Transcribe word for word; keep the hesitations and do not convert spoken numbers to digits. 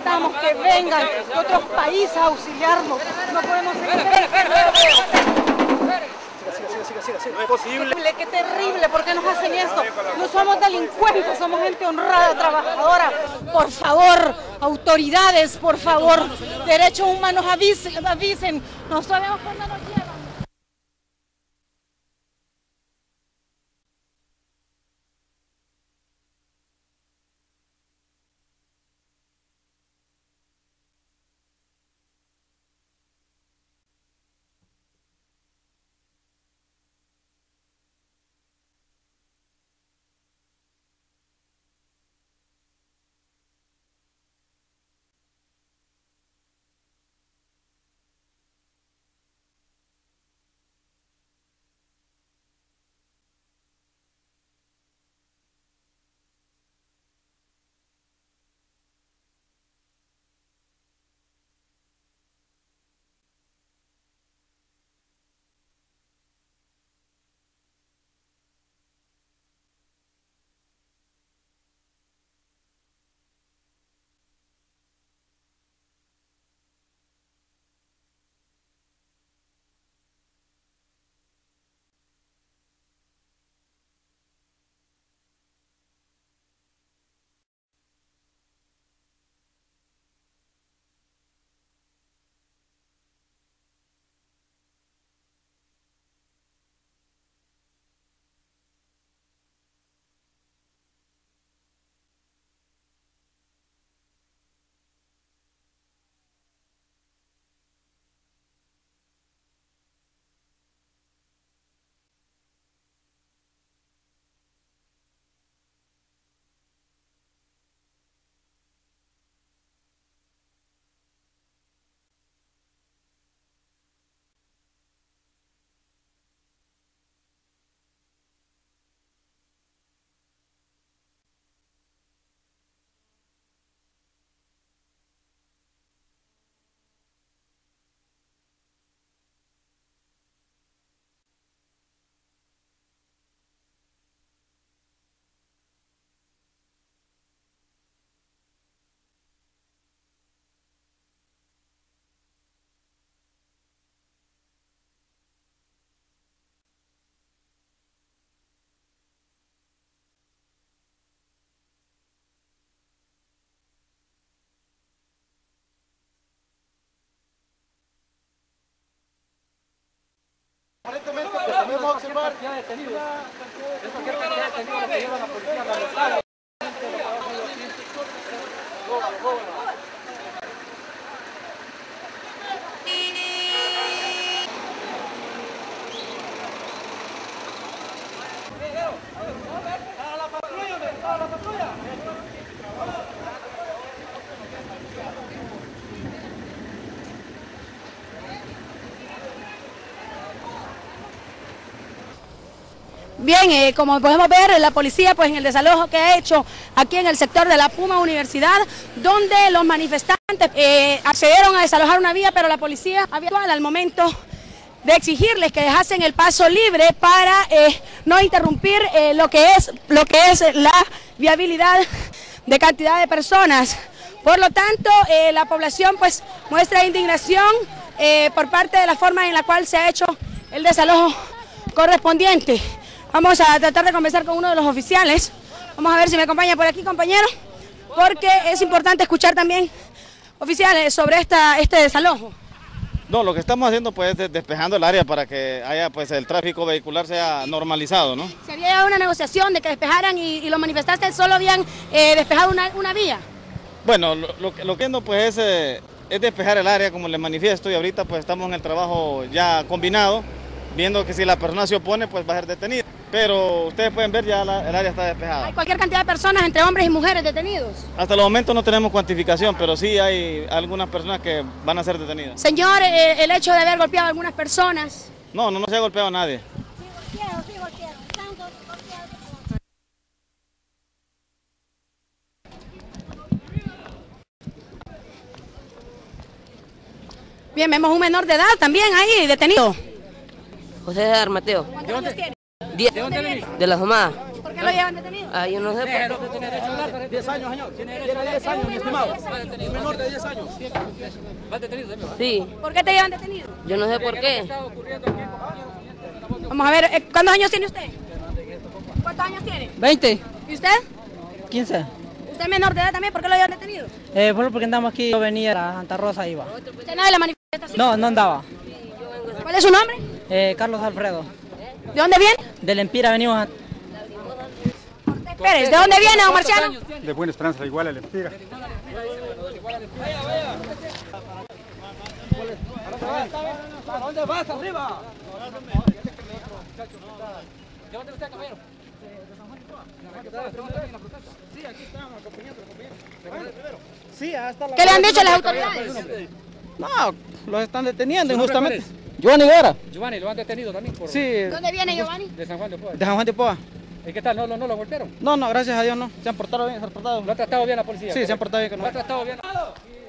necesitamos que vengan de otros países a auxiliarnos. No podemos seguir. No es posible. Qué terrible, ¿por qué nos hacen esto? No somos delincuentes, somos gente honrada, trabajadora. Por favor, autoridades, por favor, derechos humanos, avisen, avisen. No sabemos cuándo nos llevan. Aparentemente podemos observar una cantidad de detenidos que llevan a policía local. Bien, eh, como podemos ver, la policía pues en el desalojo que ha hecho aquí en el sector de la Puma Universidad, donde los manifestantes eh, accedieron a desalojar una vía, pero la policía había al momento de exigirles que dejasen el paso libre para eh, no interrumpir eh, lo que es lo que es la viabilidad de cantidad de personas. Por lo tanto, eh, la población pues muestra indignación eh, por parte de la forma en la cual se ha hecho el desalojo correspondiente. Vamos a tratar de conversar con uno de los oficiales. Vamos a ver si me acompaña por aquí, compañero, porque es importante escuchar también oficiales sobre esta, este desalojo. No, lo que estamos haciendo pues es despejando el área para que haya pues el tráfico vehicular sea normalizado, ¿no? ¿Se había llegado a una negociación de que despejaran y, y los manifestantes solo habían eh, despejado una, una vía? Bueno, lo, lo, lo que ando pues es, eh, es despejar el área, como les manifiesto, y ahorita pues estamos en el trabajo ya combinado, viendo que si la persona se opone pues va a ser detenida. Pero ustedes pueden ver ya la, el área está despejada. ¿Hay cualquier cantidad de personas entre hombres y mujeres detenidos? Hasta el momento no tenemos cuantificación, pero sí hay algunas personas que van a ser detenidas. Señor, eh, el hecho de haber golpeado a algunas personas. No, no, no se ha golpeado a nadie. Sí golpeado, sí golpeado. Están golpeados. Bien, vemos un menor de edad también ahí detenido. José César Mateo. ¿Cuántos años tiene? diez. ¿De dónde viene? De las Humadas. ¿Por qué qué lo llevan detenido? Ah, yo no sé por qué. diez años, señor. Tiene diez años, mi estimado. Un menor de diez años. Sí, ¿Por qué te llevan detenido? yo no sé por qué. Vamos a ver, eh, ¿cuántos años tiene usted? ¿Cuántos años tiene? veinte, ¿Y usted? quince. ¿Usted es menor de edad también? ¿Por qué lo llevan detenido? Eh, bueno, porque andamos aquí, yo venía a Santa Rosa, iba. ¿Usted no de la manifestación? No, no andaba. ¿Cuál es su nombre? Eh, Carlos Alfredo. ¿De dónde viene? Del Empira venimos a... Pérez, ¿de dónde viene, don Marciano? De Buena Esperanza, igual el Empira. ¿A dónde vas? Arriba. Sí, hasta la... ¿Qué le han dicho las autoridades? No, los están deteniendo injustamente. Giovanni Guerra. Giovanni, ¿lo han detenido también? Por... Sí, ¿Dónde viene Giovanni? De San Juan de Puebla. de San Juan de Poa. ¿Y qué tal? ¿No, no, no lo golpearon? No, no, gracias a Dios no. Se han portado bien, se han portado. ¿Lo ha tratado bien la policía? Sí, se han portado bien con ¿Lo ha nosotros. tratado bien?